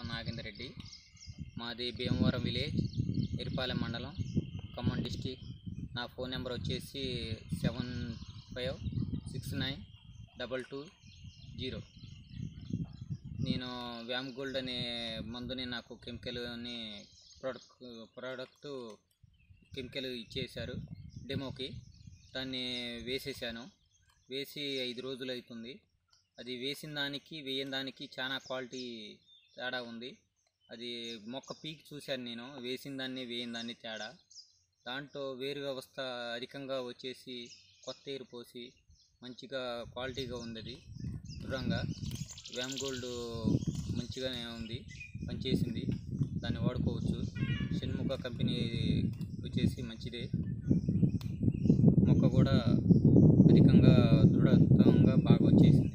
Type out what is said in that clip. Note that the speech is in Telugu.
నాగేందర్ రెడ్డి. మాది భీమవరం విలేజ్, ఎరిపాలెం మండలం, ఖమ్మం డిస్టిక్. నా ఫోన్ నెంబర్ వచ్చేసి 75692220. నేను వ్యామ్ గోల్డ్ అనే మందుని నాకు ప్రోడక్ట్ కెమికల్ ఇచ్చేశారు డెమోకి. దాన్ని వేసేసాను. వేసి 5 రోజులు అవుతుంది. అది వేసిన దానికి వేయని దానికి చాలా క్వాలిటీ తేడా ఉంది. అది మొక్క పీక్ చూశాను నేను, వేసిన దాన్ని వేయని దాన్ని తేడా. దాంట్లో వేరు వ్యవస్థ అధికంగా వచ్చేసి కొత్త ఎయిర్ పోసి మంచిగా క్వాలిటీగా ఉంది. అది దృఢంగా వ్యామ్ గోల్డ్ మంచిగానే ఉంది, పనిచేసింది. దాన్ని వాడుకోవచ్చు. షణ్ముఖ కంపెనీ వచ్చేసి మంచిదే. మొక్క కూడా అధికంగా దృఢంగా బాగా వచ్చేసింది.